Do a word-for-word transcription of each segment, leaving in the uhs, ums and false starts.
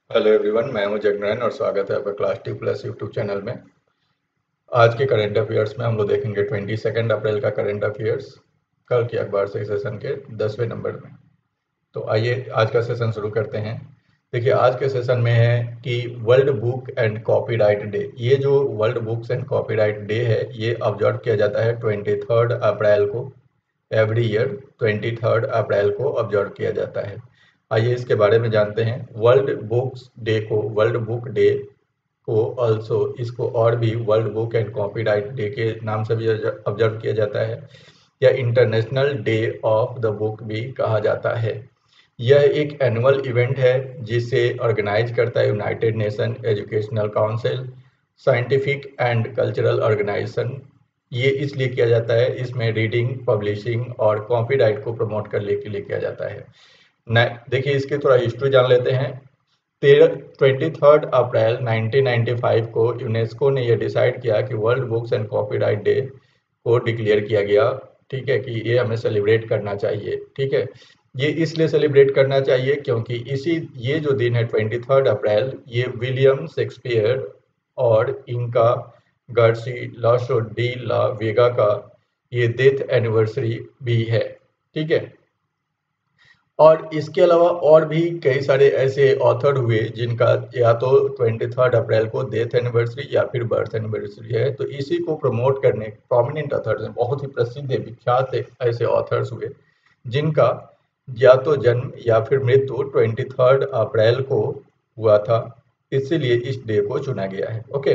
Hello everyone, मैं हूं जगनयन और स्वागत है आपका class T plus YouTube channel में। आज के करंट अफेयर्स में हम लोग देखेंगे ट्वेंटी सेकेंड अप्रैल का करंट अफेयर्स, कल के अखबार से सेशन के दसवें नंबर में। तो आइए आज का सेशन शुरू करते हैं। देखिए, आज के सेशन में है कि world book and copyright day. ये जो world books and copyright day है, ये ऑब्जर्व किया जाता है ट्वेंटी थर्ड अप्रैल को। Every year twenty third April को ऑब्जर्व किया जाता है। आइए इसके बारे में जानते हैं। वर्ल्ड बुक्स डे को वर्ल्ड बुक डे को ऑल्सो इसको और भी world book and copyright day के नाम से भी ऑब्जर्व किया जाता है, या international day of the book भी कहा जाता है। यह एक एनुअल इवेंट है जिसे ऑर्गेनाइज करता है united nation educational council, scientific and cultural organisation. ये इसलिए किया जाता है, इसमें रीडिंग, पब्लिशिंग और कॉपीराइट को प्रमोट करने के लिए किया जाता है। देखिए, इसकी थोड़ा हिस्ट्री जान लेते हैं। तेरह twenty third April nineteen ninety five को यूनेस्को ने यह डिसाइड किया कि world books and copyright day को डिक्लेयर किया गया। ठीक है, कि ये हमें सेलिब्रेट करना चाहिए। ठीक है, ये इसलिए सेलिब्रेट करना चाहिए क्योंकि इसी ये जो दिन है ट्वेंटी थर्ड अप्रैल, ये विलियम शेक्सपियर और इनका गर्सी लाशो डी ला वेगा का ये डेथ एनिवर्सरी भी है। ठीक है, और इसके अलावा और भी कई सारे ऐसे ऑथर हुए जिनका या तो ट्वेंटी थर्ड अप्रैल को डेथ एनिवर्सरी या फिर बर्थ एनिवर्सरी है। तो इसी को प्रमोट करने प्रोमिनेंट ऑथर्स हैं, बहुत ही प्रसिद्ध है, विख्यात है, ऐसे ऑथर्स हुए जिनका या तो जन्म या फिर मृत्यु ट्वेंटी थर्ड अप्रैल को हुआ था। इसीलिए इस डे को चुना गया है। ओके,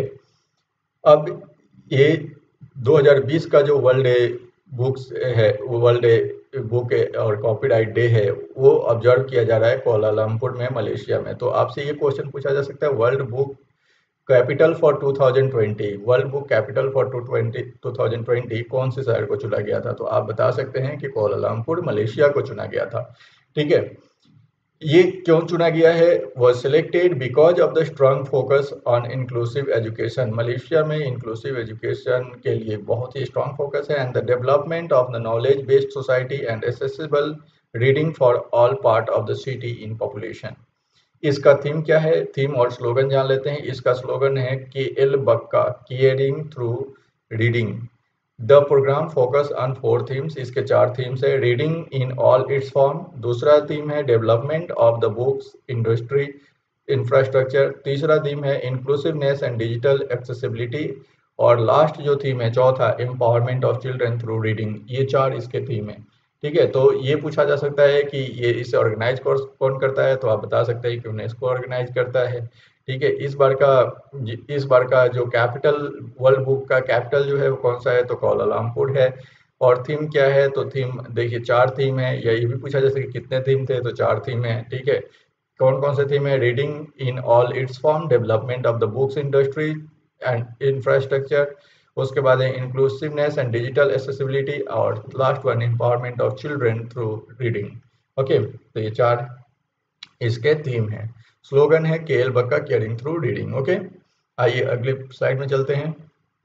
अब ये दो हज़ार बीस का जो वर्ल्ड बुक्स है, वर्ल्ड बुक और कॉपीराइट डे है, वो ऑब्जर्व किया जा रहा है कोलालमपुर में, मलेशिया में। तो आपसे ये क्वेश्चन पूछा जा सकता है, world book capital for two thousand twenty, world book capital for two thousand twenty कौन से शहर को चुना गया था? तो आप बता सकते हैं कि कोलालमपुर, मलेशिया को चुना गया था। ठीक है, ये क्यों चुना गया है? Was selected because of the strong focus on inclusive education. Malaysia में इंक्लूसिव एजुकेशन के लिए बहुत ही स्ट्रांग फोकस है, and the development of the knowledge based society and accessible reading for all part of the city in population. इसका theme क्या है? Theme और स्लोगन जान लेते हैं। इसका स्लोगन है कि एल बक्का caring through reading. The programme focus on four themes. इसके चार थीम्स है। Reading in all its form, दूसरा थीम है development of the books industry infrastructure, तीसरा थीम है इंक्लूसिवनेस एंड डिजिटल एक्सेसिबिलिटी, और लास्ट जो थीम है चौथा, empowerment of children through reading. ये चार इसके थीम है। ठीक है, तो ये पूछा जा सकता है कि ये इसे ऑर्गेनाइज कौन करता है? तो आप बता सकते हैं कि यूनेस्को ऑर्गेनाइज करता है। ठीक है, इस बार का इस बार का जो कैपिटल, वर्ल्ड बुक का कैपिटल जो है वो कौन सा है? तो कोलालमपुर है। और थीम क्या है? तो थीम देखिए चार थीम है, या ये भी पूछा जा सकता है कितने थीम थे? तो चार थीम है। ठीक है, कौन कौन से थीम है? Reading in all its form, development of the books industry and infrastructure, उसके बाद है इंक्लूसिवनेस एंड डिजिटल एक्सेसिबिलिटी, और last one empowerment of children through reading. Okay, तो ये चार इसके थीम है। स्लोगन है के एल बक्का केयरिंग थ्रू रीडिंग। ओके, आइए अगली स्लाइड में चलते हैं,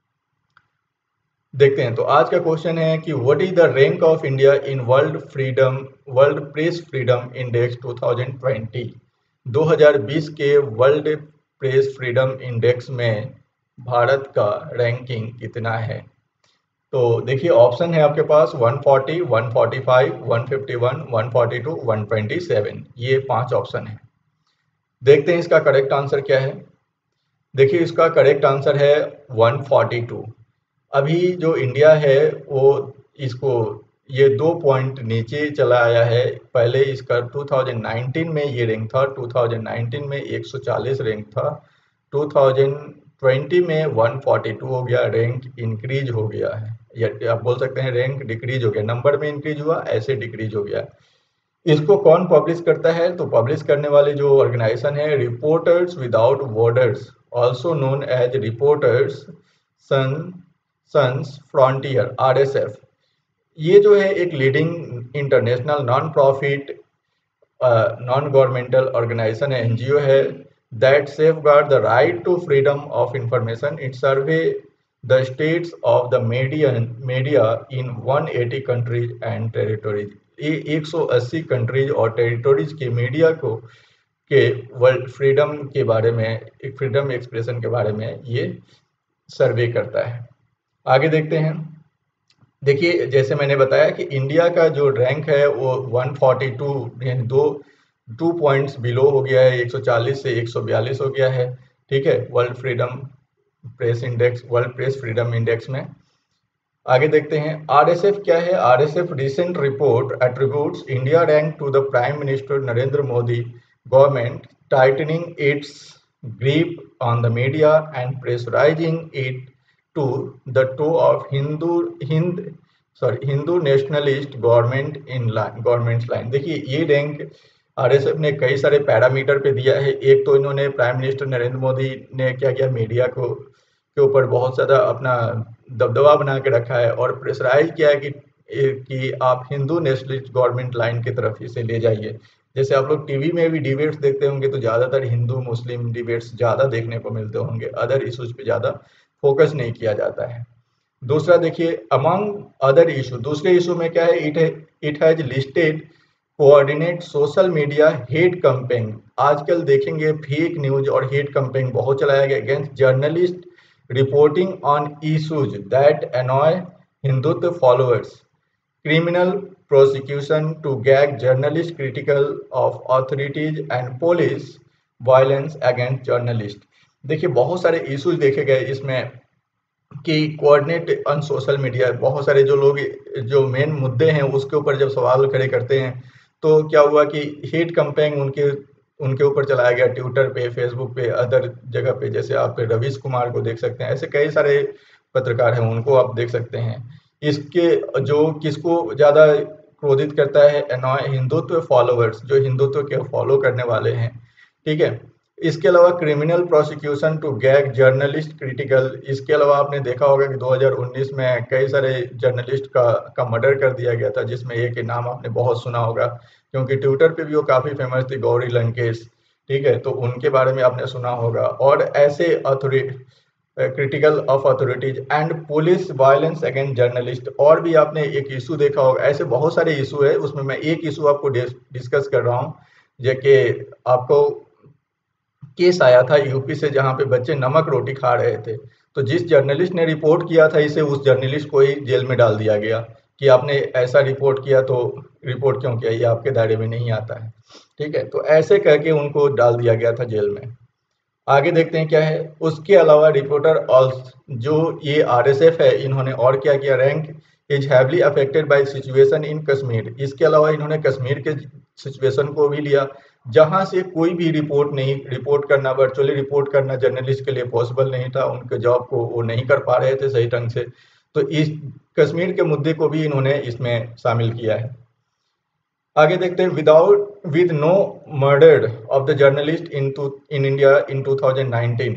देखते हैं। तो आज का क्वेश्चन है कि what is the rank of India in world freedom world press freedom index twenty twenty. दो हज़ार बीस के वर्ल्ड प्रेस फ्रीडम इंडेक्स में भारत का रैंकिंग कितना है? तो देखिए, ऑप्शन है आपके पास one forty, one forty five, one fifty one, one forty two, one twenty seven. ये पांच ऑप्शन है। देखते हैं इसका करेक्ट आंसर क्या है। देखिए, इसका करेक्ट आंसर है वन फोर्टी टू। अभी जो इंडिया है वो इसको ये दो पॉइंट नीचे चला आया है। पहले इसका टू थाउजेंड नाइनटीन में ये रैंक था, टू थाउजेंड नाइनटीन में एक सौ चालीस रैंक था, टू थाउजेंड ट्वेंटी में वन फोर्टी टू हो गया, रैंक इंक्रीज हो गया है, या आप बोल सकते हैं रैंक डिक्रीज हो गया। नंबर में इंक्रीज हुआ, ऐसे डिक्रीज हो गया। इसको कौन पब्लिश करता है? तो पब्लिश करने वाले जो ऑर्गेनाइजेशन है, reporters without borders, also known as reporters sans sans frontier, R S F. ये जो है एक leading international non profit non governmental organisation है, एनजीओ है, that safe guard the right to freedom of information. It survey the states of the media media in one eighty countries and territories. ये एक सौ अस्सी countries और territories के media को के वर्ल्ड फ्रीडम के बारे में, फ्रीडम एक्सप्रेशन के बारे में ये सर्वे करता है। आगे देखते हैं। देखिए जैसे मैंने बताया कि इंडिया का जो रैंक है वो एक सौ बयालीस यानी दो टू पॉइंट्स बिलो हो गया है, एक सौ चालीस से एक सौ बयालीस हो गया है, ठीक है, world freedom press index, world press freedom index में। आगे देखते हैं आरएसएफ क्या है। RSF recent report attributes India rank to the prime minister Narendra Modi government tightening its grip on the media and pressurizing it to the toe of Hindu Hind sorry Hindu nationalist government in line government's line। देखिए ये rank RSF ने कई सारे parameter पे दिया है। एक तो इन्होंने प्राइम मिनिस्टर नरेंद्र मोदी ने क्या किया, मीडिया को के ऊपर बहुत ज़्यादा अपना दबदबा बना के रखा है और प्रेशराइज किया है कि कि आप हिंदू नेशनलिस्ट गवर्नमेंट लाइन की तरफ इसे ले जाइए। जैसे आप लोग टीवी में भी डिबेट्स देखते होंगे तो ज़्यादातर हिंदू मुस्लिम डिबेट्स ज़्यादा देखने को मिलते होंगे, अदर इश्यूज पे ज़्यादा फोकस नहीं किया जाता है। दूसरा देखिए अमंग अदर इशू, दूसरे इशू में क्या है, इट है it has listed coordinate social media hate campaign. आजकल देखेंगे फेक न्यूज और हेट कैंपेन बहुत चलाया गया against journalist reporting on issues that annoy Hindutva followers, criminal prosecution to gag journalists critical of authorities and police violence against journalists। देखिए बहुत सारे issues देखे गए इसमें कि कोऑर्डिनेट ऑन सोशल मीडिया, बहुत सारे जो लोग जो मेन मुद्दे हैं उसके ऊपर जब सवाल खड़े करते हैं तो क्या हुआ कि हेट कैंपेन उनके उनके ऊपर चलाया गया, ट्विटर पे, फेसबुक पे, अदर जगह पे। जैसे आप रवीश कुमार को देख सकते हैं, ऐसे कई सारे पत्रकार हैं उनको आप देख सकते हैं। इसके जो किसको ज़्यादा क्रोधित करता है, अनॉय हिंदुत्व फॉलोअर्स, जो हिंदुत्व के फॉलो करने वाले हैं, ठीक है। इसके अलावा criminal prosecution to gag journalist critical, इसके अलावा आपने देखा होगा कि दो हज़ार उन्नीस में कई सारे जर्नलिस्ट का का मर्डर कर दिया गया था, जिसमें एक नाम आपने बहुत सुना होगा क्योंकि ट्विटर पे भी वो काफ़ी फेमस थी, गौरी लंकेश, ठीक है, तो उनके बारे में आपने सुना होगा। और ऐसे authority critical of authorities and police violence against journalist, और भी आपने एक इशू देखा होगा। ऐसे बहुत सारे इशू है, उसमें मैं एक इशू आपको डिस्कस कर रहा हूँ, जो कि आपको केस आया था यूपी से जहाँ पे बच्चे नमक रोटी खा रहे थे, तो जिस जर्नलिस्ट ने रिपोर्ट किया था इसे, उस जर्नलिस्ट को ही जेल में डाल दिया गया कि आपने ऐसा रिपोर्ट किया तो रिपोर्ट क्यों किया, ये आपके दायरे में नहीं आता है, ठीक है। तो ऐसे करके उनको डाल दिया गया था जेल में। आगे देखते हैं क्या है। उसके अलावा रिपोर्टर ऑल्सो, जो ये आरएसएफ है, इन्होंने और क्या किया, rank is heavily affected by situation in Kashmir. इसके अलावा इन्होंने कश्मीर के सिचुएशन को भी लिया, जहां से कोई भी रिपोर्ट नहीं रिपोर्ट करना, वर्चुअली रिपोर्ट करना जर्नलिस्ट के लिए पॉसिबल नहीं था, उनके जॉब को वो नहीं कर पा रहे थे सही ढंग से। तो इस कश्मीर के मुद्दे को भी इन्होंने इसमें शामिल किया है। आगे देखते हैं without with no murder of the journalist in two in India in two thousand nineteen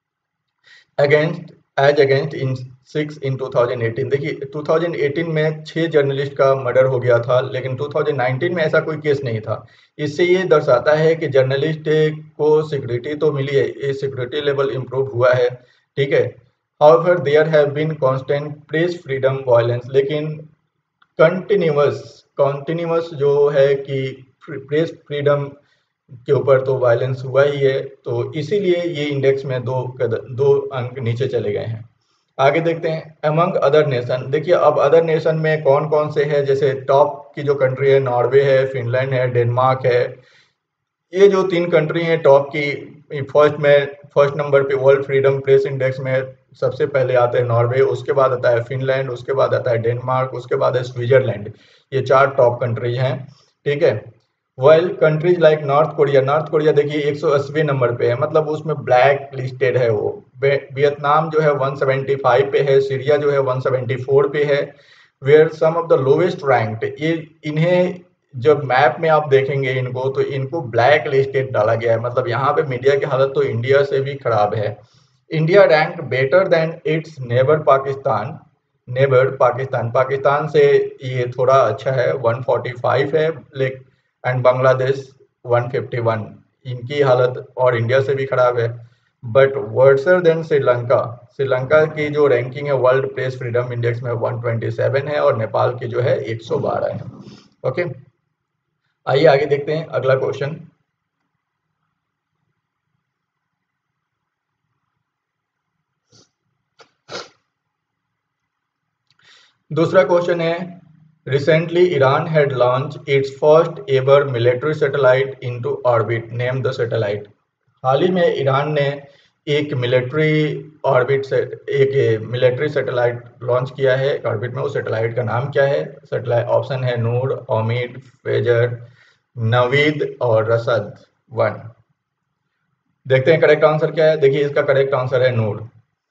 against as against in six in two thousand eighteen. देखिए टू थाउजेंड एटीन में छह जर्नलिस्ट का मर्डर हो गया था, लेकिन टू थाउजेंड नाइनटीन में ऐसा कोई केस नहीं था। इससे ये दर्शाता है कि जर्नलिस्ट को सिक्योरिटी तो मिली है, ये सिक्योरिटी लेवल इम्प्रूव हुआ है, ठीक है। However there have been constant press freedom violence, लेकिन कंटिन्यूअस कंटिन्यूअस जो है कि प्रेस फ्रीडम के ऊपर तो वायलेंस हुआ ही है, तो इसीलिए ये इंडेक्स में दो दो अंक नीचे चले गए हैं। आगे देखते हैं अमंग अदर नेशन। देखिए अब अदर नेशन में कौन कौन से हैं, जैसे टॉप की जो कंट्री है नॉर्वे है, फिनलैंड है, डेनमार्क है। ये जो तीन कंट्री हैं टॉप की, फर्स्ट में फर्स्ट नंबर पे वर्ल्ड फ्रीडम प्रेस इंडेक्स में सबसे पहले आता है नॉर्वे, उसके बाद आता है फिनलैंड, उसके बाद आता है डेनमार्क, उसके बाद है स्विट्जरलैंड। ये चार टॉप कंट्री हैं, ठीक है। Well countries like north Korea, north Korea देखिए एक सौ अस्सी नंबर पे है, मतलब उसमें ब्लैक लिस्टेड है वो। वियतनाम जो है एक सौ पचहत्तर पे है, सीरिया जो है एक सौ चौहत्तर पे है, where some of the lowest ranked. ये इन्हें जब मैप में आप देखेंगे इनको, तो इनको ब्लैक लिस्टेड डाला गया है, मतलब यहाँ पे मीडिया की हालत तो इंडिया से भी खराब है। India rank better than its neighbour Pakistan, neighbour Pakistan, Pakistan से ये थोड़ा अच्छा है, एक सौ पैंतालीस है, लेकिन एंड बांग्लादेश एक सौ इक्यावन, इनकी हालत और इंडिया से भी खराब है। But worser than Sri Lanka, Sri Lanka की जो रैंकिंग है वर्ल्ड प्रेस फ्रीडम इंडेक्स में एक सौ सत्ताईस है, और नेपाल की जो है एक सौ बारह है। ओके, आइए आगे देखते हैं अगला क्वेश्चन। दूसरा क्वेश्चन है, recently Iran had launch its first ever military satellite into orbit, name the satellite. हाल ही में ईरान ने एक मिलिट्री ऑर्बिट से एक मिलिट्री सैटेलाइट लॉन्च किया है ऑर्बिट में। उस सैटेलाइट का नाम क्या है? सैटेलाइट ऑप्शन है नूर, ओमिड, फेजर, नवीद और रसद वन। देखते हैं करेक्ट आंसर क्या है। देखिए इसका करेक्ट आंसर है नूर।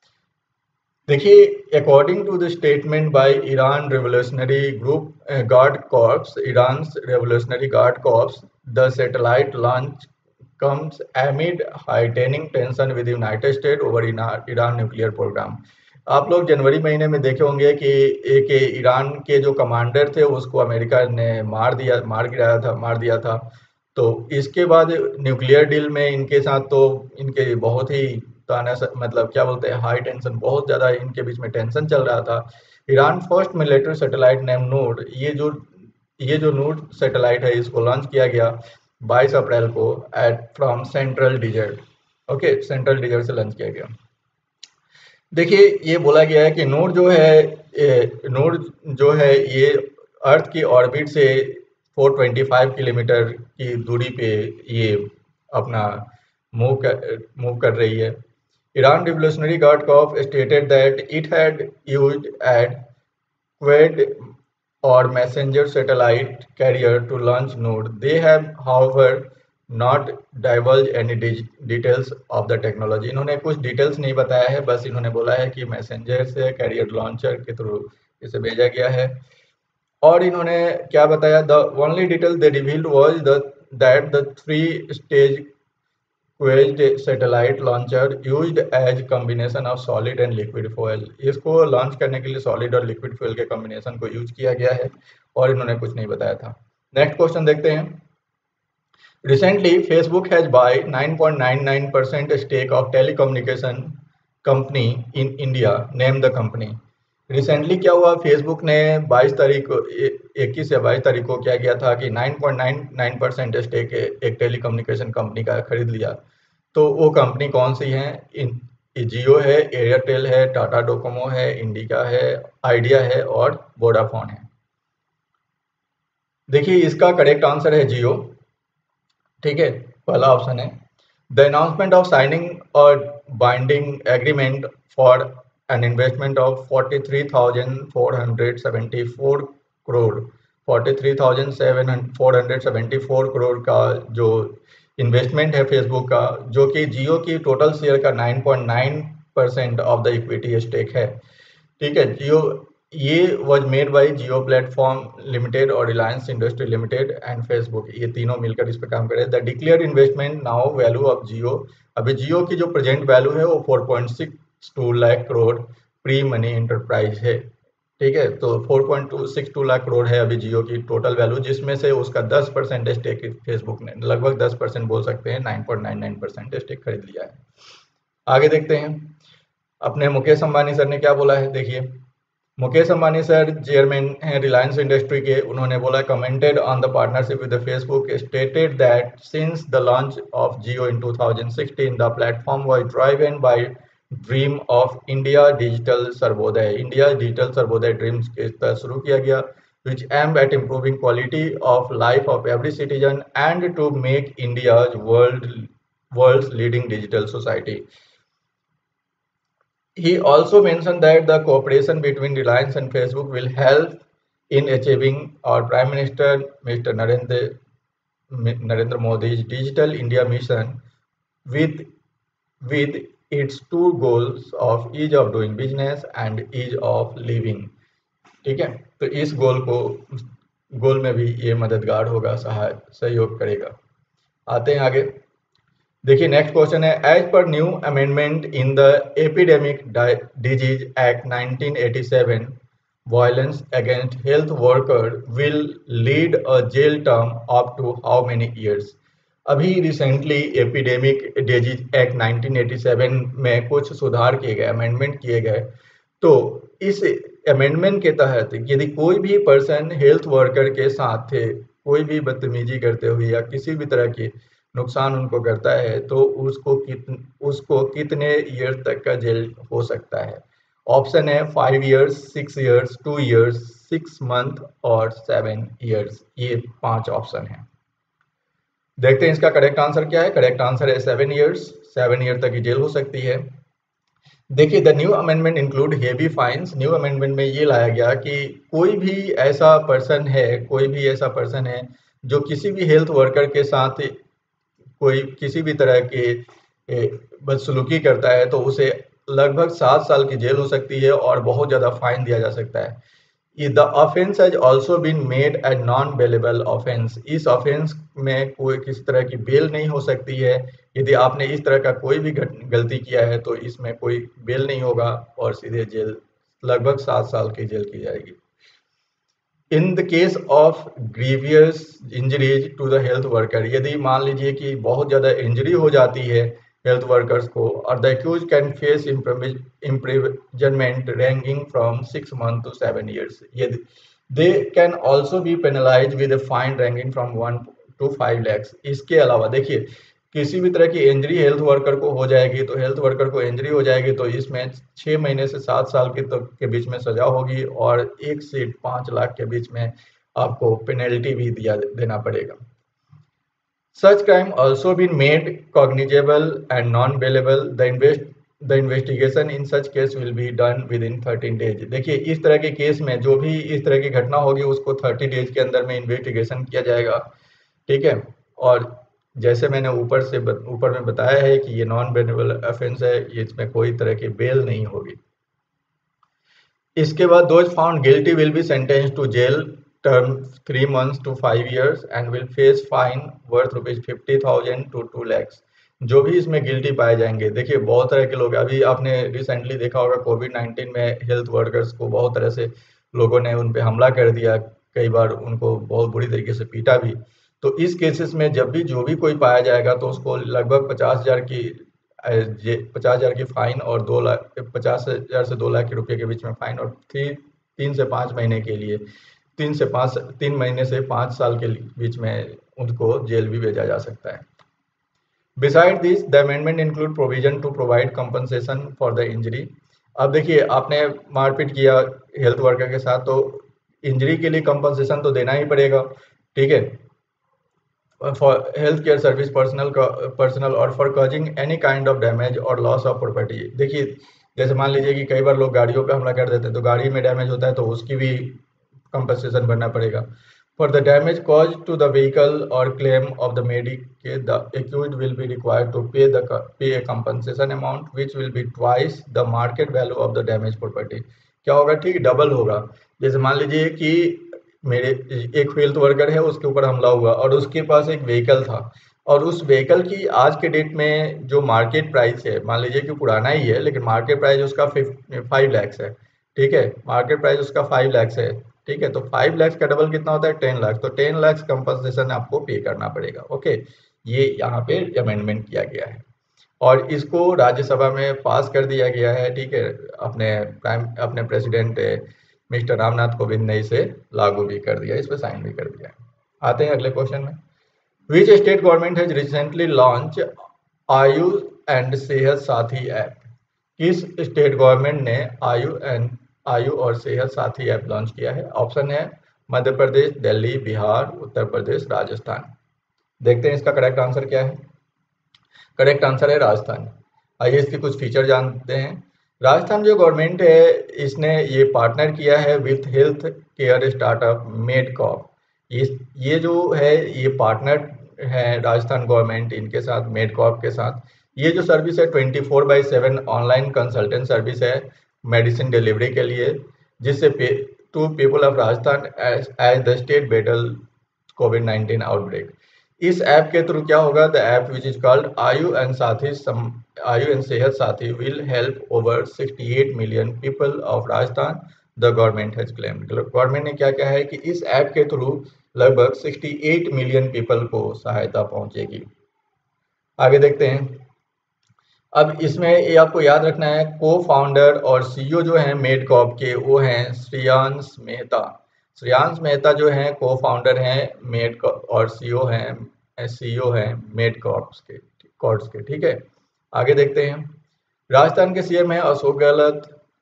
देखिए according to the statement by Iran revolutionary group guard corps, Iran revolutionary guard corps, the satellite launch comes amid heightening tension with the United States over Iran nuclear programme. आप लोग जनवरी महीने में देखे होंगे कि एक ईरान के जो कमांडर थे उसको अमेरिका ने मार दिया मार गिराया था मार दिया था। तो इसके बाद न्यूक्लियर डील में इनके साथ तो इनके बहुत ही ताना मतलब क्या बोलते हैं हाई टेंशन, बहुत ज़्यादा इनके बीच में टेंशन चल रहा था। Iran first military satellite name Noor, ये जो ये जो नूर सैटेलाइट है इसको लॉन्च किया गया बाईस अप्रैल को at from central desert. Okay, central desert से लॉन्च किया गया। देखिए ये बोला गया है कि नूर जो है ए, नूर जो है ये अर्थ की ऑर्बिट से चार सौ पच्चीस किलोमीटर की दूरी पे ये अपना मूव कर मूव कर रही है। Iran revolutionary guard corps stated that it had used at Qased or messenger satellite carrier to launch Node. They have, however, not divulged any details of the technology. इन्होंने कुछ डिटेल्स नहीं बताया है, बस इन्होंने बोला है कि मैसेंजर से कैरियर लॉन्चर के थ्रू इसे भेजा गया है। और इन्होंने क्या बताया? The only detail they revealed was the that the three stage Qased satellite launcher used as combination of solid and liquid fuel. इसको लॉन्च करने के लिए सॉलिड और लिक्विड फ्यूल के कॉम्बिनेशन को यूज किया गया है और इन्होंने कुछ नहीं बताया था। नेक्स्ट क्वेश्चन देखते हैं। Recently Facebook has buy nine point nine nine percent stake of telecommunication company in India, name the company. Recently क्या हुआ? फेसबुक ने बाईस तारीख को इक्कीस या बाईस तारीख को क्या किया था कि nine point nine nine percent stake एक टेलीकम्युनिकेशन कंपनी का खरीद लिया। तो वो कंपनी कौन सी है? इन जियो है, एयरटेल है, टाटा डोकोमो है, इंडिका है, आइडिया है और वोडाफोन है। देखिए इसका करेक्ट आंसर है जियो। ठीक है, पहला ऑप्शन है। द अनाउंसमेंट ऑफ साइनिंग और binding agreement for an investment of forty-three thousand four hundred seventy-four crore forty-three thousand four hundred seventy-four crore का जो इन्वेस्टमेंट है फेसबुक का, जो कि जियो की टोटल शेयर का nine point nine percent of the equity stake है। ठीक है, जियो ये was made by Jio platform limited और Reliance industry limited and Facebook, ये तीनों मिलकर इस पर काम करे। The declare investment now value of Jio, अभी जियो की जो प्रेजेंट वैल्यू है वो four point six two lakh crore pre money enterprise है। ठीक है, तो four point to six two lakh crore है अभी जियो की टोटल वैल्यू, जिसमें से उसका दस परसेंट स्टेक फेसबुक ने, लगभग दस परसेंट बोल सकते हैं, nine point nine nine percent stake खरीद लिया है। आगे देखते हैं अपने मुकेश अंबानी सर ने क्या बोला है। देखिए मुकेश अंबानी सर चेयरमैन हैं रिलायंस इंडस्ट्री के, उन्होंने बोला commented on the partnership with Facebook, stated that since the launch of Jio in two thousand sixteen the platform was driven by dream of India digital Sarvodaya. India digital Sarvodaya dreams के तहत शुरू किया गया, which aimed at improving quality of life of every citizen and to make India world world's leading digital society. He also mentioned that the cooperation between Reliance and Facebook will help in achieving our Prime Minister Mister Narendra Narendra Modi's Digital India mission with with its two goals of ease of doing business and ease of living. ठीक है, तो इस गोल को गोल में भी ये मददगार होगा, सहाय सहयोग करेगा। आते हैं आगे। देखिए नेक्स्ट क्वेश्चन है, as per new amendment in the epidemic disease act nineteen eighty seven violence against health worker will lead a jail term up to how many years. अभी recently epidemic disease act nineteen eighty seven में कुछ सुधार किए गए, amendment किए गए। तो इस अमेंडमेंट के तहत यदि कोई भी पर्सन हेल्थ वर्कर के साथ थे, कोई भी बदतमीजी करते हुए या किसी भी तरह के नुकसान उनको करता है, तो उसको कित उसको कितने ईयर तक का जेल हो सकता है। ऑप्शन है five years, six years, two years, six month और सेवन इयर्स। ये पांच ऑप्शन है। देखते हैं इसका करेक्ट आंसर क्या है। करेक्ट आंसर है सेवन इयर्स। सेवन ईयर तक की जेल हो सकती है। देखिए, the new amendment include heavy fines. New amendment में ये लाया गया कि कोई भी ऐसा पर्सन है कोई भी ऐसा पर्सन है जो किसी भी हेल्थ वर्कर के साथ कोई किसी भी तरह के बदसलूकी करता है तो उसे लगभग सात साल की जेल हो सकती है और बहुत ज़्यादा फाइन दिया जा सकता है। The offence has also been made a non bailable offence. इस ऑफेंस में कोई किसी तरह की बेल नहीं हो सकती है। यदि आपने इस तरह का कोई भी गलती किया है तो इसमें कोई बेल नहीं होगा और सीधे जेल लगभग सात साल की जेल की जाएगी। In the case of grievous injuries to the health worker, यदि मान लीजिए कि बहुत ज़्यादा इंजरी हो जाती है हेल्थ वर्कर्स को, और the accuse can face imprisonment ranking from six month to seven years. यदि they can also be penalise with fine ranking from one to five lakhs. इसके अलावा देखिए, किसी भी तरह की इंजरी हेल्थ वर्कर को हो जाएगी तो हेल्थ वर्कर को इंजरी हो जाएगी तो इसमें छः महीने से सात साल के तक के बीच में सजा होगी और एक से पाँच लाख के बीच में आपको पेनल्टी भी दिया देना पड़ेगा। Such crime also been made cognizable and non bailable. The invest the investigation in such case will be done within thirteen days. देखिए, इस तरह के केस में जो भी इस तरह की घटना होगी उसको थर्टी डेज के अंदर में इन्वेस्टिगेशन किया जाएगा। ठीक है, और जैसे मैंने ऊपर से ऊपर में बताया है कि ये नॉन बेलेबल ऑफेंस है, ये इसमें कोई तरह की बेल नहीं होगी। इसके बाद those found guilty will be sentence to jail term three months to five years and will face fine worth rupees fifty thousand to two lakhs. जो भी इसमें गिल्टी पाए जाएंगे, देखिए बहुत तरह के लोग, अभी आपने रिसेंटली देखा होगा कोविड नाइन्टीन में हेल्थ वर्कर्स को बहुत तरह से लोगों ने उन पर हमला कर दिया, कई बार उनको बहुत बुरी तरीके से पीटा भी। तो इस केसेस में जब भी जो भी कोई पाया जाएगा तो उसको लगभग पचास हजार की पचास हजार की फाइन और दो लाख पचास हजार से दो लाख के रुपए के बीच में फाइन और थ्री तीन से पाँच महीने के लिए तीन से पाँच तीन महीने से पाँच साल के बीच में उनको जेल भी भेजा जा सकता है। Beside this the amendment include provision to provide compensation for the injury. अब देखिए, आपने मारपीट किया हेल्थ वर्कर के साथ तो इंजरी के लिए कंपनसेशन तो देना ही पड़ेगा। ठीक है, for health care service personal personal और for causing any kind of damage और लॉस ऑफ प्रॉपर्टी। देखिए, जैसे मान लीजिए कि कई बार लोग गाड़ियों पे हमला कर देते हैं तो गाड़ी में डैमेज होता है तो उसकी भी कंपनसेशन भरना पड़ेगा। For the damage cause to the vehicle और claim of the medicate the accused will be required to pay the pay a compensation amount which will be twice the market value of the damage property. क्या होगा? ठीक, double होगा। जैसे मान लीजिए कि मेरे एक हेल्थ वर्कर है, उसके ऊपर हमला हुआ और उसके पास एक व्हीकल था और उस व्हीकल की आज के डेट में जो मार्केट प्राइस है, मान लीजिए कि पुराना ही है लेकिन मार्केट प्राइस उसका फाइव लैक्स है। ठीक है, मार्केट प्राइस उसका फाइव लैक्स है। ठीक है, तो फाइव लैक्स का डबल कितना होता है? टेन लाख। तो टेन लाख कंपनसेशन आपको पे करना पड़ेगा। ओके, ये यहाँ पे अमेंडमेंट किया गया है और इसको राज्यसभा में पास कर दिया गया है। ठीक है, अपने प्राइम अपने प्रेसिडेंट मिस्टर रामनाथ कोविंद ने इसे लागू भी कर दिया, इस पर साइन भी कर दिया। आते हैं अगले क्वेश्चन में। Which state government has recently launch Aayu and Sehat Sathi app. किस स्टेट गवर्नमेंट ने आयु एंड आयु और सेहत साथी ऐप लॉन्च किया है? ऑप्शन है मध्य प्रदेश, दिल्ली, बिहार, उत्तर प्रदेश, राजस्थान। देखते हैं इसका करेक्ट आंसर क्या है। करेक्ट आंसर है राजस्थान। आइए इसके कुछ फीचर जानते हैं। राजस्थान जो गवर्नमेंट है इसने ये पार्टनर किया है with health care startup Medcop. इस ये जो है ये पार्टनर है राजस्थान गवर्नमेंट इनके साथ, मेडकॉप के साथ। ये जो सर्विस है twenty four by seven online consultant service है मेडिसिन डिलीवरी के लिए, जिससे to people of Rajasthan as the state battle covid nineteen outbreak. इस ऐप के थ्रू क्या होगा? The app which is called Aayu and Sathi Aayu and Sehat Sathi will help over sixty eight million people of Rajasthan, the government has claimed. Government ने क्या क्या है कि इस ऐप के थ्रू लगभग सिक्सटी एट मिलियन पीपल को सहायता पहुंचेगी। आगे देखते हैं। अब इसमें ये आपको याद रखना है, को फाउंडर और सीईओ जो हैं मेडकॉप के वो हैं श्रेयांश मेहता। श्रेयांश मेहता जो हैं को फाउंडर हैं मेडकॉप और सीईओ हैं सीईओ हैं मेडकॉप्स के कॉर्ड्स के। ठीक है, आगे देखते हैं। राजस्थान के सीएम हैं अशोक गहलोत।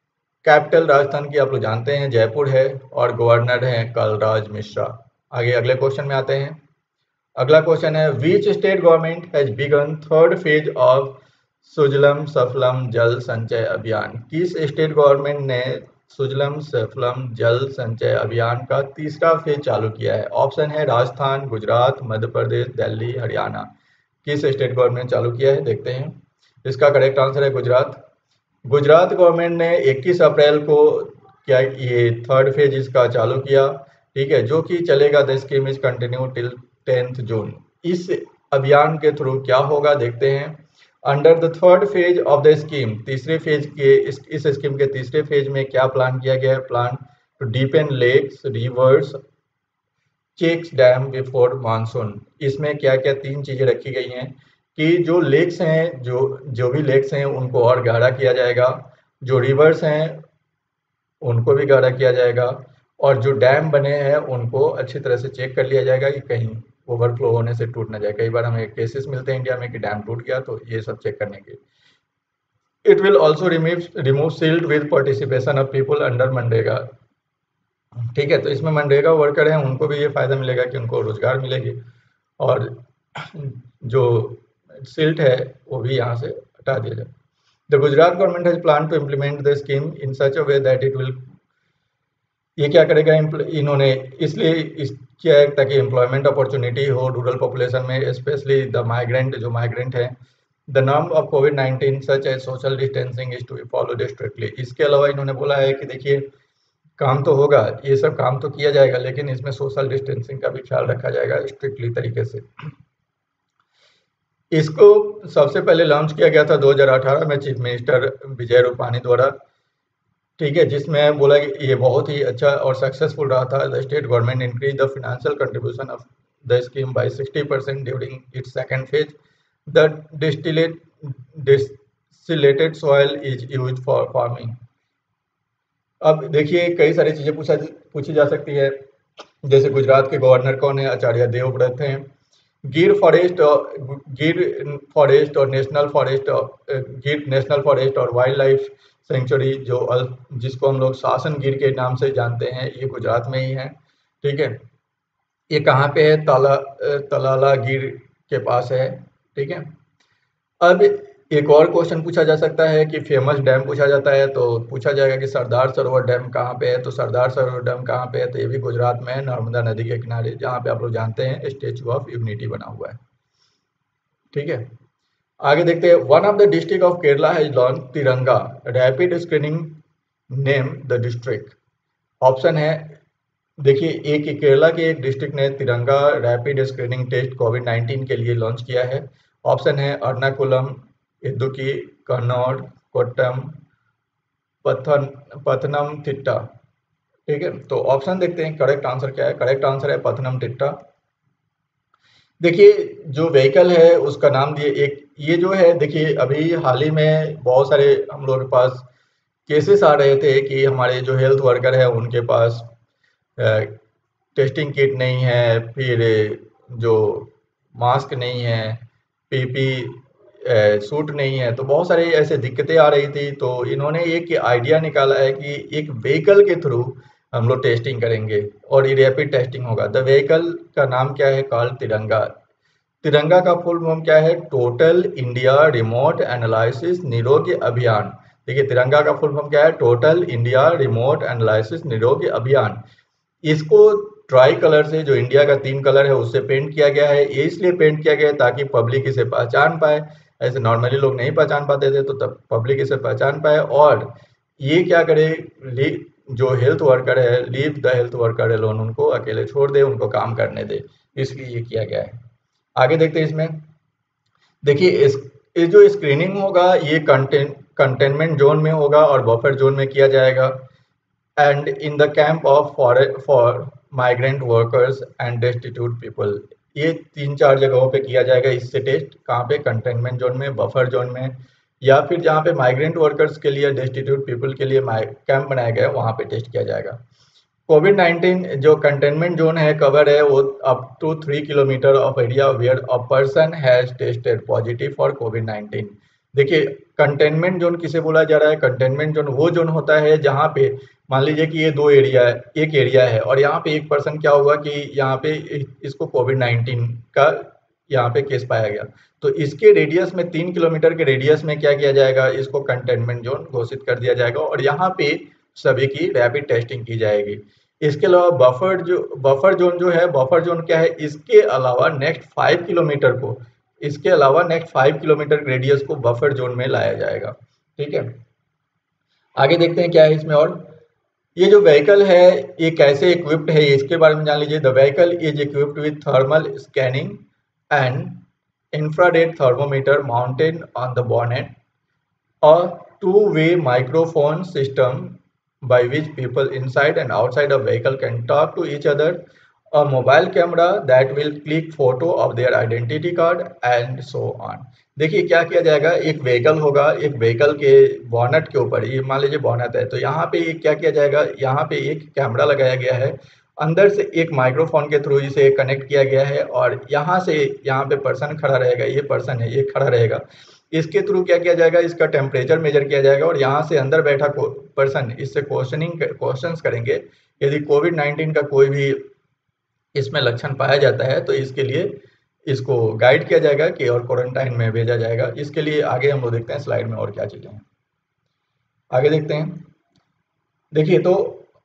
कैपिटल राजस्थान की आप लोग जानते हैं जयपुर है और गवर्नर हैं कलराज मिश्रा। आगे अगले क्वेश्चन में आते हैं। अगला क्वेश्चन है which state government has begun third phase of Sujalam Sufalam Jal Sanchay अभियान। किस स्टेट गवर्नमेंट ने सुजलम सफलम जल संचय अभियान का तीसरा फेज चालू किया है? ऑप्शन है राजस्थान, गुजरात, मध्य प्रदेश, दिल्ली, हरियाणा। किस स्टेट गवर्नमेंट चालू किया है देखते हैं। इसका करेक्ट आंसर है गुजरात। गुजरात गवर्नमेंट ने इक्कीस अप्रैल को क्या ये थर्ड फेज इसका चालू किया, ठीक है, जो कि चलेगा। The scheme is continue till tenth June. इस अभियान के थ्रू क्या होगा देखते हैं। Under the third phase of the scheme, तीसरे फेज के इस, इस स्कीम के तीसरे फेज में क्या प्लान किया गया है? Plan to deepen lakes, rivers, checks, dam before monsoon. इसमें क्या क्या तीन चीजें रखी गई हैं कि जो लेक्स हैं, जो जो भी लेक्स हैं उनको और गहरा किया जाएगा, जो रिवर्स हैं उनको भी गहरा किया जाएगा, और जो डैम बने हैं उनको अच्छी तरह से चेक कर लिया जाएगा कि कहीं ओवरफ्लो होने से टूट ना जाए। कई बार हमें केसेस मिलते हैं इंडिया में कि डैम टूट गया, तो ये सब चेक करने के। It will also remove remove silt with participation of people under मनरेगा। ठीक है, तो इसमें मनरेगा वर्कर हैं उनको भी ये फायदा मिलेगा कि उनको रोजगार मिलेगी, और जो सिल्ट है वो भी यहाँ से हटा दिया जाए। The Gujarat government has plan to implement the scheme in such a way that it will, ये क्या करेगा इन्होंने इसलिए इस किया है ताकि एम्प्लॉयमेंट अपॉर्चुनिटी हो रूरल पॉपुलेशन में, स्पेशली द माइग्रेंट, जो माइग्रेंट हैं। The norm of covid nineteen such as social distancing is to be followed strictly. इसके अलावा इन्होंने बोला है कि देखिए काम तो होगा, ये सब काम तो किया जाएगा, लेकिन इसमें सोशल डिस्टेंसिंग का भी ख्याल रखा जाएगा स्ट्रिक्टली तरीके से। इसको सबसे पहले लॉन्च किया गया था दो हज़ार अठारह में चीफ मिनिस्टर विजय रूपानी द्वारा, ठीक है, जिसमें बोला कि ये बहुत ही अच्छा और सक्सेसफुल रहा था। The state government increase the financial contribution of the scheme by sixty percent during its second phase. The distillate distilled soil is used for farming. अब देखिए कई सारी चीजें पूछा पूछी जा सकती है, जैसे गुजरात के गवर्नर कौन है? आचार्य देवव्रत हैं। गिर फॉरेस्ट गिर फॉरेस्ट और national forest Gir national forest और वाइल्ड लाइफ सेंचुरी, जो जिसको हम लोग शासन गिर के नाम से जानते हैं, ये गुजरात में ही है, ठीक है। ये कहाँ पे है? तला तलाला गिर के पास है, ठीक है। अब एक और क्वेश्चन पूछा जा सकता है कि फेमस डैम पूछा जाता है, तो पूछा जाएगा कि सरदार सरोवर डैम कहाँ पे है? तो सरदार सरोवर डैम कहाँ पे है? तो ये भी गुजरात में है, नर्मदा नदी के किनारे, जहाँ पे आप लोग जानते हैं स्टेचू ऑफ यूनिटी बना हुआ है, ठीक है। आगे देखते हैं। One of the district of Kerala has launch Tiranga rapid screening, name the district. Option है, देखिए एक केरला के एक डिस्ट्रिक्ट ने Tiranga rapid screening test covid nineteen के लिए लॉन्च किया है। ऑप्शन है अर्नाकुलम, इदुक्की, कन्नौर, कोट्टम, पथन पथनमथिट्टा, ठीक है। तो ऑप्शन देखते हैं करेक्ट आंसर क्या है। करेक्ट आंसर है पथनमथिट्टा। देखिए जो व्हीकल है उसका नाम दिए, एक ये जो है, देखिए अभी हाल ही में बहुत सारे हम लोग के पास केसेस आ रहे थे कि हमारे जो हेल्थ वर्कर है उनके पास टेस्टिंग किट नहीं है, फिर जो मास्क नहीं है, पीपी सूट नहीं है, तो बहुत सारी ऐसे दिक्कतें आ रही थी। तो इन्होंने एक आइडिया निकाला है कि एक व्हीकल के थ्रू हम लोग टेस्टिंग करेंगे और ये रैपिड टेस्टिंग होगा। द व्हीकल का नाम क्या है? कॉल्ड तिरंगा। तिरंगा का फुल फॉर्म क्या है? टोटल इंडिया रिमोट एनालिसिस निरोगी अभियान। देखिए तिरंगा का फुल फॉर्म क्या है? टोटल इंडिया रिमोट एनालिसिस निरोगी अभियान। इसको ट्राई कलर से, जो इंडिया का तीन कलर है, उससे पेंट किया गया है। ये इसलिए पेंट किया गया है ताकि पब्लिक इसे पहचान पाए। ऐसे नॉर्मली लोग नहीं पहचान पाते थे, तो तब पब्लिक इसे पहचान पाए। और ये क्या करे, जो हेल्थ वर्कर है, leave the health worker alone, उनको अकेले छोड़ दे, उनको काम करने दे, इसलिए ये किया गया है। आगे देखते हैं इसमें। देखिए इस ये जो स्क्रीनिंग होगा ये कंटेन कंटेनमेंट जोन में होगा और बफर जोन में किया जाएगा, and in the camp of for for migrant workers and destitute people. ये तीन चार जगहों पे किया जाएगा इससे टेस्ट। कहाँ पे? कंटेनमेंट जोन में, बफर जोन में, या फिर जहाँ पे माइग्रेंट वर्कर्स के लिए, डेस्टिट्यूट पीपल के लिए कैंप बनाया गया है, वहाँ पे टेस्ट किया जाएगा। कोविड नाइन्टीन जो कंटेनमेंट जोन है, कवर है वो up to three kilometer of area where a person has tested positive for covid nineteen. देखिए कंटेनमेंट जोन किसे बोला जा रहा है, कंटेनमेंट जोन वो जोन होता है जहाँ पे मान लीजिए कि ये दो एरिया है, एक एरिया है और यहाँ पे एक पर्सन क्या हुआ कि यहाँ पे इसको कोविड नाइन्टीन का यहाँ पे केस पाया गया, तो इसके रेडियस में तीन किलोमीटर के रेडियस में क्या किया जाएगा, इसको कंटेनमेंट जोन घोषित कर दिया जाएगा और यहाँ पे सभी की रैपिड टेस्टिंग की जाएगी। इसके अलावा बफर जो बफर जोन जो है, बफर जोन क्या है, इसके अलावा नेक्स्ट फाइव किलोमीटर को इसके अलावा नेक्स्ट फाइव किलोमीटर रेडियस को बफर जोन में लाया जाएगा। ठीक है, आगे देखते हैं क्या है इसमें। और ये जो व्हीकल है ये कैसे इक्विप्ड है इसके बारे में जान लीजिए। The vehicle is equipped with thermal scanning and infrared thermometer mounted on the bonnet, a two-way microphone system by which people inside and outside a vehicle can talk to each other, a mobile camera that will click photo of their identity card and so on। देखिए क्या किया जाएगा, एक vehicle होगा, एक vehicle के bonnet के ऊपर, ये मान लीजिए बॉनेट है, तो यहाँ पे क्या किया जाएगा, यहाँ पे एक कैमरा लगाया गया है, अंदर से एक माइक्रोफोन के थ्रू इसे कनेक्ट किया गया है और यहाँ से यहाँ पे पर्सन खड़ा रहेगा, ये पर्सन है ये खड़ा रहेगा, इसके थ्रू क्या किया जाएगा, इसका टेम्परेचर मेजर किया जाएगा और यहाँ से अंदर बैठा पर्सन इससे क्वेश्चनिंग क्वेश्चंस करेंगे। यदि कोविड नाइन्टीन का कोई भी इसमें लक्षण पाया जाता है तो इसके लिए इसको गाइड किया जाएगा कि और क्वारंटाइन में भेजा जाएगा। इसके लिए आगे हम लोग देखते हैं स्लाइड में और क्या चीज़ें हैं, आगे देखते हैं। देखिए तो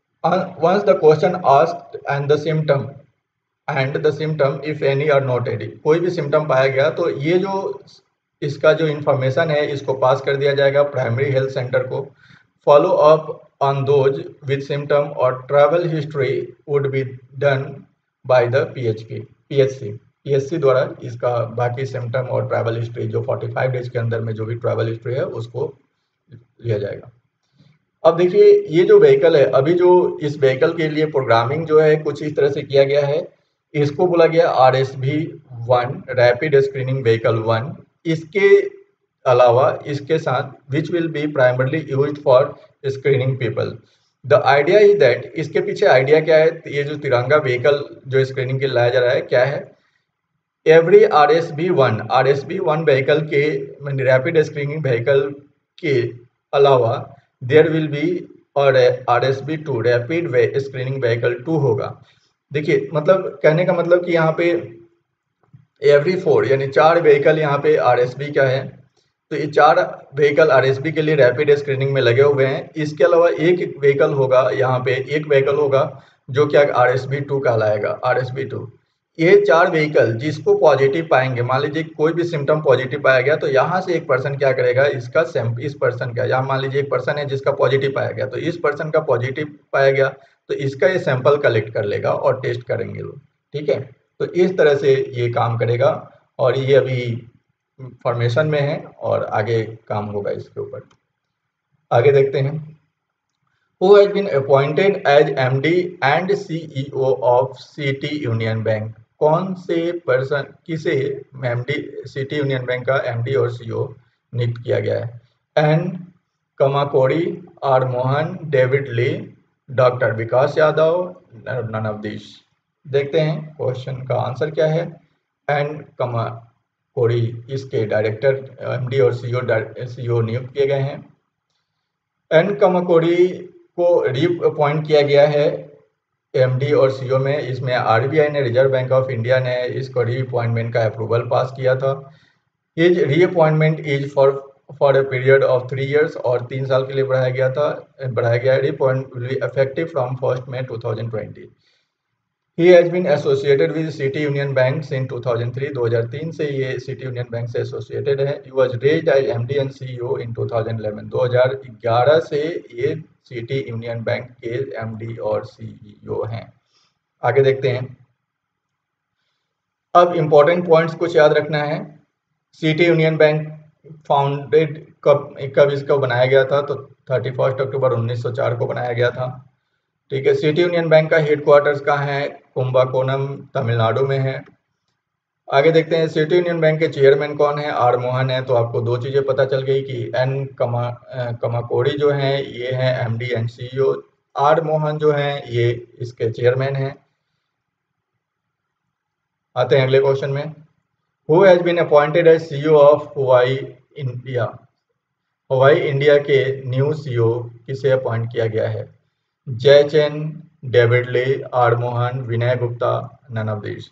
once the question asked and the symptom and the symptom if any are not एडी, कोई भी सिम्टम पाया गया तो ये जो इसका जो इंफॉर्मेशन है इसको पास कर दिया जाएगा प्राइमरी हेल्थ सेंटर को। Follow up on those with symptom और travel history would be done by the PHP PHC PHC द्वारा इसका बाकी सिम्टम और ट्रैवल हिस्ट्री जो पैंतालीस डेज के अंदर में जो भी ट्रैवल हिस्ट्री है उसको लिया जाएगा। अब देखिए ये जो व्हीकल है, अभी जो इस व्हीकल के लिए प्रोग्रामिंग जो है कुछ इस तरह से किया गया है, इसको बोला गया R S B one rapid screening vehicle one. इसके अलावा इसके साथ which will be primarily used for screening people. The idea is that, इसके पीछे आइडिया क्या है, ये जो तिरंगा व्हीकल जो स्क्रीनिंग के लिए लाया जा रहा है क्या है, every R S B one R S B one vehicle के रैपिड स्क्रीनिंग व्हीकल के अलावा देयर विल बी और R S B two rapid screening vehicle two होगा। देखिए मतलब कहने का मतलब कि यहाँ पे एवरी फोर यानी चार व्हीकल यहाँ पे आरएसबी का है, तो ये चार व्हीकल आरएसबी के लिए रैपिड स्क्रीनिंग में लगे हुए हैं। इसके अलावा एक व्हीकल होगा यहाँ पे, एक व्हीकल होगा जो क्या आरएसबी टू कहलाएगा, आरएसबी टू। ये चार व्हीकल जिसको पॉजिटिव पाएंगे, मान लीजिए कोई भी सिम्टम पॉजिटिव पाया गया तो यहाँ से एक पर्सन क्या करेगा, इसका सैंपल इस पर्सन का, यहाँ मान लीजिए एक पर्सन है जिसका पॉजिटिव पाया गया, तो इस पर्सन का पॉजिटिव पाया गया तो इसका ये सैंपल कलेक्ट कर लेगा और टेस्ट करेंगे लोग। ठीक है, तो इस तरह से ये काम करेगा और ये अभी फॉर्मेशन में है और आगे काम होगा इसके ऊपर। आगे देखते हैं। Who has been appointed as M D and C E O of City Union Bank? कौन से पर्सन किसे एमडी सिटी यूनियन बैंक का एमडी और सीईओ नियुक्त किया गया है? N Kamakodi, R Mohan, David Lee, doctor Vikas Yadav, none of this. देखते हैं क्वेश्चन का आंसर क्या है। एन कमाकोड़ी इसके डायरेक्टर एमडी और सीईओ सीईओ नियुक्त किए गए हैं। एन कमाकोड़ी को रीअपॉइंट किया गया है एमडी और सीईओ में। इसमें आरबीआई ने, रिजर्व बैंक ऑफ इंडिया ने इसको रीअपॉइंटमेंट का अप्रूवल पास किया था। Is reappointment is for for a period of three years और तीन साल के लिए बढ़ाया गया था बढ़ाया गया reappoint effective from first May two thousand twenty. He has been associated with city union bank since two thousand three, दो हज़ार तीन से ये सिटी यूनियन बैंक से एसोसिएटेड है। He was raised as MD and CEO in two thousand eleven, दो हज़ार ग्यारह से ये सिटी यूनियन बैंक के एमडी और सीईओ हैं। आगे देखते हैं। अब इंपॉर्टेंट पॉइंट्स कुछ याद रखना है। सिटी यूनियन बैंक फाउंडेड कब कब इसको बनाया गया था, तो थर्टी फर्स्ट अक्टूबर उन्नीस सौ चार को बनाया गया था। ठीक है, सिटी यूनियन बैंक का हेडक्वार्टर्स कहाँ है, कुंभकोणम तमिलनाडु में है। आगे देखते हैं सिटी यूनियन बैंक के चेयरमैन कौन है, आर मोहन है। तो आपको दो चीज़ें पता चल गई कि एन कमा कमाकोड़ी जो हैं ये हैं MD and CEO, R Mohan जो हैं ये इसके चेयरमैन हैं। आते हैं अगले क्वेश्चन में। Who has been appointed as CEO of Huawei India Huawei India के न्यू सीईओ किसे अपॉइंट किया गया है? Jaichand, David Lee, R Mohan, Vinay Gupta, none of this.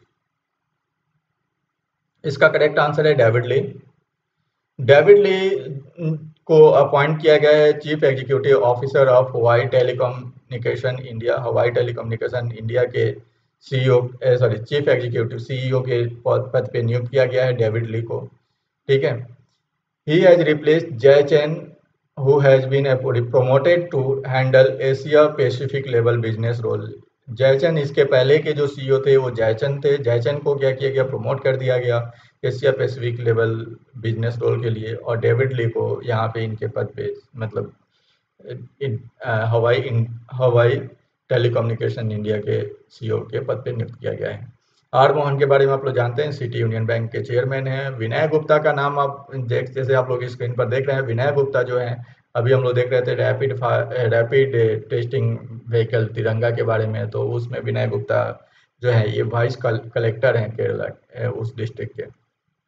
इसका करेक्ट आंसर है डेविड ली। डेविड ली को अपॉइंट किया गया है chief executive officer of Huawei telecommunication India. Huawei telecommunication India के CEO sorry chief executive CEO के पद पे नियुक्त किया गया है डेविड ली को। ठीक है। He has replaced Jaichand who has been promoted to handle Asia Pacific level business role। Jaichand इसके पहले के जो सीईओ थे वो जयचंद थे। जयचंद को क्या किया गया? प्रमोट कर दिया गया Asia Pacific level business role के लिए, और डेविड ली को यहाँ पे इनके पद पे मतलब इन, आ, हवाई इन, हवाई टेलीकम्युनिकेशन इंडिया के सीईओ के पद पे नियुक्त किया गया है। आर मोहन के बारे में आप लोग जानते हैं, सिटी यूनियन बैंक के चेयरमैन हैं। विनय गुप्ता का नाम आप देख जैसे आप लोग स्क्रीन पर देख रहे हैं, विनय गुप्ता जो है अभी हम लोग देख रहे थे रैपिड रैपिड टेस्टिंग व्हीकल तिरंगा के बारे में, तो उसमें विनय गुप्ता जो है ये वाइस कलेक्टर हैं केरला उस डिस्ट्रिक्ट के।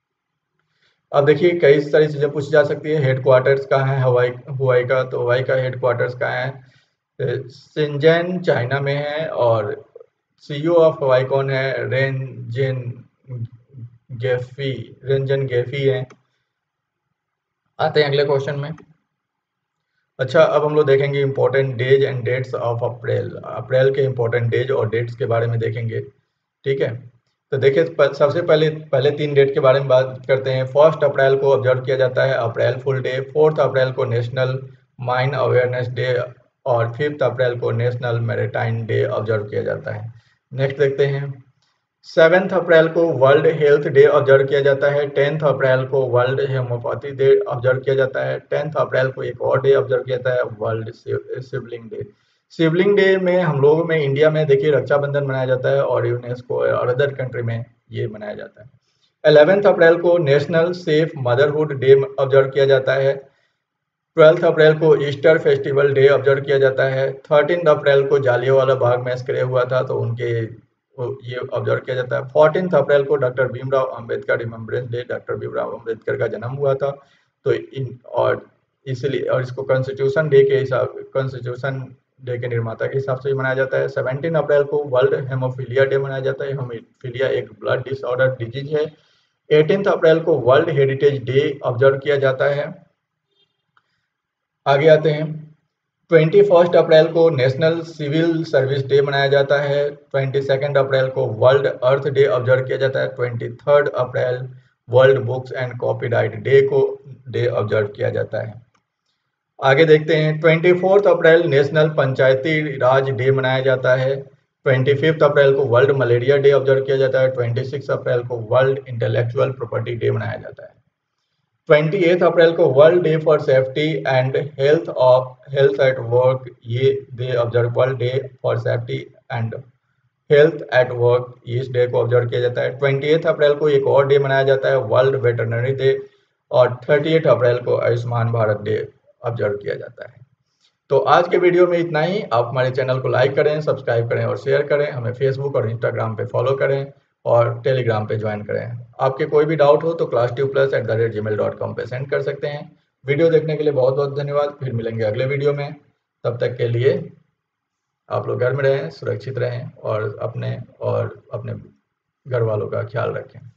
अब देखिए कई सारी चीज़ें पूछी जा सकती है। हेडक्वार्टर्स कहाँ है हवाई हवाई का? तो हवाई का हेडक्वार्टर्स कहाँ है? शिंजन चाइना में है। और सीईओ ऑफ हवाई कौन है? रेंजन गेफी रेंजन गेफी है। आते हैं अगले क्वेश्चन में। अच्छा, अब हम लोग देखेंगे important days and dates of April. April के इंपॉर्टेंट डेज और डेट्स के बारे में देखेंगे। ठीक है, तो देखिए सबसे पहले पहले तीन डेट के बारे में बात करते हैं। फर्स्ट अप्रैल को ऑब्जर्व किया जाता है April fool day. Fourth April को नेशनल माइन अवेयरनेस डे और फिफ्थ अप्रैल को नेशनल मैरीटाइम डे ऑब्जर्व किया जाता है। नेक्स्ट देखते हैं। सेवेंथ अप्रैल को वर्ल्ड हेल्थ डे ऑब्जर्व किया जाता है। टेंथ अप्रैल को वर्ल्ड हेमोपैथी डे ऑब्जर्व किया जाता है। टेंथ अप्रैल को एक और डे ऑब्जर्व किया जाता है, world sibling day. Sibling day में हम लोगों में इंडिया में देखिए रक्षाबंधन मनाया जाता है, और यूनेस्को और अदर कंट्री में ये मनाया जाता है। इलेवेंथ अप्रैल को national safe motherhood day observe किया जाता है। ट्वेल्थ अप्रैल को ईस्टर फेस्टिवल डे ऑब्जर्व किया जाता है। थर्टीन अप्रैल को जालियांवाला बाग मैसेकर हुआ था, तो उनके ये ऑब्जर्व किया जाता है। फोर्टीन अप्रैल को doctor Bhimrao Ambedkar remembrance day, doctor Bhimrao Ambedkar का जन्म हुआ था, तो इन और इसलिए और इसको कॉन्स्टिट्यूशन डे के हिसाब कॉन्स्टिट्यूशन डे के निर्माता के हिसाब से मनाया जाता है। सेवनटीन अप्रैल को वर्ल्ड हेमोफीलिया डे मनाया जाता है। हेमोफीलिया एक ब्लड डिसऑर्डर डिजीज है। एटीन अप्रैल को वर्ल्ड हेरिटेज डे ऑब्जर्व किया जाता है। आगे आते हैं। ट्वेंटी फर्स्ट अप्रैल को नेशनल सिविल सर्विस डे मनाया जाता है। ट्वेंटी सेकेंड अप्रैल को वर्ल्ड अर्थ डे ऑब्जर्व किया जाता है। Twenty third April world books and copyright day को डे ऑब्जर्व किया जाता है। आगे देखते हैं। Twenty fourth April national panchayati raj day मनाया जाता है। ट्वेंटी फिफ्थ अप्रैल को वर्ल्ड मलेरिया डे ऑब्जर्व किया जाता है। ट्वेंटी सिक्स अप्रैल को वर्ल्ड इंटेलेक्चुअल प्रॉपर्टी डे मनाया जाता है। ट्वेंटी एथ अप्रैल को world day for safety and health of health at work ये day observe world day for safety and health at work इस डे को observe किया जाता है। ट्वेंटी एथ अप्रैल को एक और डे मनाया जाता है, वर्ल्ड वेटरनरी डे, और थर्टी एथ अप्रैल को आयुष्मान भारत डे ऑब्जर्व किया जाता है। तो आज के वीडियो में इतना ही। आप हमारे चैनल को लाइक करें, सब्सक्राइब करें और शेयर करें। हमें फेसबुक और इंस्टाग्राम पे फॉलो करें और टेलीग्राम पे ज्वाइन करें। आपके कोई भी डाउट हो तो class tube plus at the rate gmail dot com पर सेंड कर सकते हैं। वीडियो देखने के लिए बहुत बहुत धन्यवाद। फिर मिलेंगे अगले वीडियो में। तब तक के लिए आप लोग घर में रहें, सुरक्षित रहें और अपने और अपने घर वालों का ख्याल रखें।